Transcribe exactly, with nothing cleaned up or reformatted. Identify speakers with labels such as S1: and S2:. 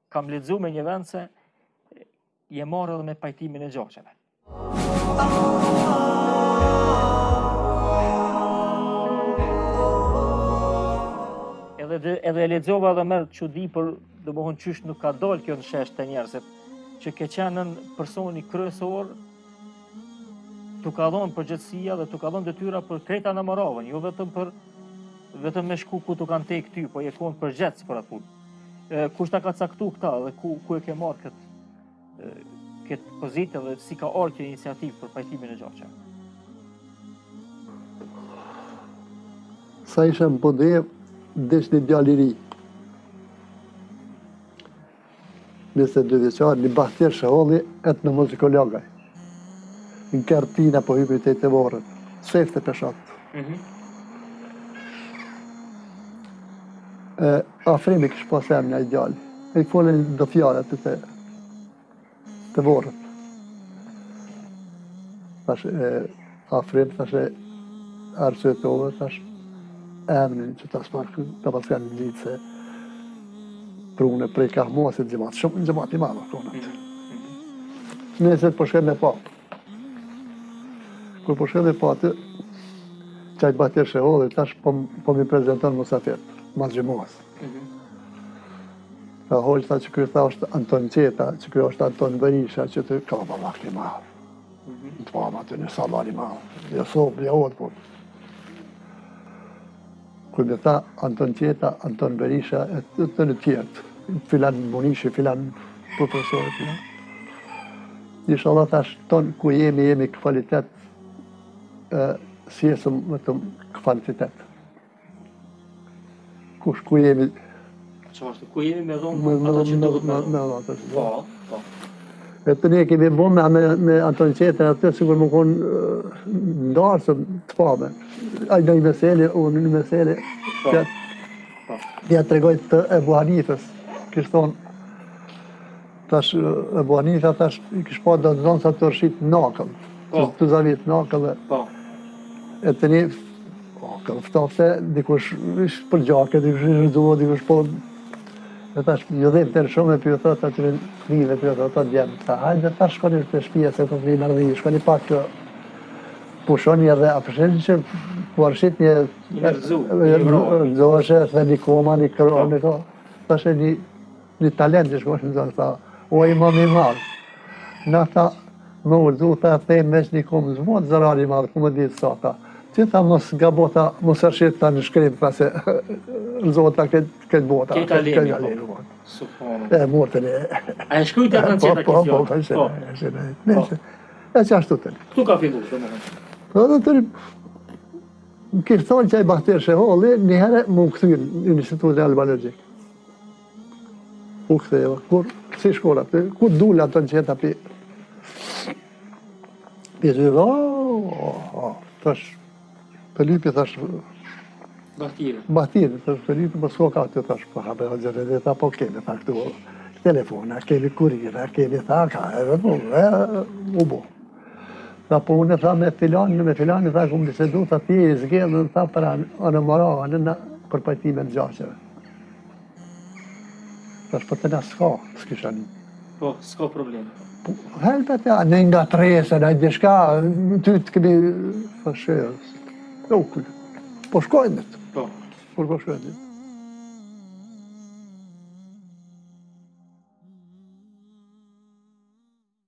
S1: kam lexuar me një vend se je marrë edhe me pajtimin e gjaqeve. Edhe, edhe e lexova edhe merr çudi për domethënë qysh nuk ka dalë kjo në shesh të njerëzit, që ke qenë personi kryesor tu ka dhënë përgjegjësia dhe tu ka dhënë detyra për krejta në Moravën, jo vetëm për vetëm me shku ku tu kanë te këty, po je kon përgjegjës për atë punë. Kush ta ka caktuar këta dhe ku ku e ke marrë këtë këtë pozitë dhe si ka ardhur kjo iniciativë për pajtimin e gjaqeve?
S2: Sa isha në Podé, desh një djalë i ri. njëzet e dy vjeçar, një Bahtir Shaholli, etnomuzikologaj. Në Kertina po hypi te të vorët, sefte peshat. Afrimi kështë pas emnja i djali. E i folën do fjallet të të vorët. Thash, Afrim, thash, arsyetove, thash, emnin që ta smarë, ta pas kanë një litë se prune prej kahmosit gjemat, shumë në gjemat i madhë, konat. Nëset po shkën e pa. Kur po shkën e pa të, qajt Bahtir Shaholli, tash po, po mi prezenton musafir, mas gjemohës. Ka hoqë ta që kjo tha është Anton Qeta, që kjo është Anton Berisha, që të ka pa vakti madhë. Në të pama të një salari madhë, një sobë, një odë, po. Kur me tha Anton Qeta, Anton Berisha, e të të në tjertë, filan Bonishi, filan profesorët, filan. Isha Allah thash, tonë ku jemi, jemi kvalitet, si esëm vetëm kvantitet. Kush ku jemi...
S1: Qartë, ku jemi me dhonë ata që duhet me dhonë?
S2: Me dhonë, ata që
S1: Po, po.
S2: E të ne kemi bo me, me Anton Qeta, atë sigur më konë ndarësëm të pame. A në i meseli, unë në meseli, ja të regoj të Ebu Hanifës. Kështë thonë, tash Ebu Hanifa, tash kështë pa do të zonë sa të rëshit nakëll. Të zavit nakëll dhe... E të ne, këftofte, dikush ishë për gjake, dikush ishë rëzuo, dikush po... E tash, një dhejmë të në shumë e për thot, aty në krive për thot, atë djemë. Ta hajde, tash shkoni të shpia, se të vinë ardhi, shkoni pak kjo... Pushoni edhe, a përshenë që po arshit një...
S1: Një rëzu,
S2: një rëzoheshe, dhe një koma, një kërë, një kërë. Tash e një, një talent që shkoni në zonë, tha, o imam i madhë. Na tha, më urdu, tha, thejmë veç një komë, zbot zërari i madhë, ku më ditë sa, tha. Që tha mos gabota, mos arshit ta në shkrim, pra se rëzohët ta këtë bota.
S1: Këtë alemi, po.
S2: E mortën e...
S1: A e shkujtë atë në qeta këtë fjallë?
S2: Po, po, po, e që ashtu të një.
S1: Këtu ka fillu, të më në?
S2: Po, dhe të një... Më kishë thonë që a i Bahtir Shaholli, një herë më u këthyrë në Institut Albanergjik. U këtheva, kur, si shkora, kur dule ato në qeta pi... Pi të dhë, o, tash... Pëllipi, tash...
S1: Bahtirë.
S2: Bahtirë, tash Pëllipi, për s'ko ka të, tash, për hape, gjërë, dhe ta po kemi, ta këtu, telefona, kemi kurira, kemi ta, ka, edhe po, e, u bo. Ta po unë e tha me filanin, me filanin, tha ku më bisedu, tha ti e i zgjedhë, tha për anë Morava, në për pajtime në gjaqeve. Tash për të nga s'ka, s'kisha një.
S1: Po, s'ka problem.
S2: Helpet ja, në nga trese, në dishka, ty të kemi fëshërës. Jo, po shkojnë të.
S1: Po.
S2: Po shkojnë të.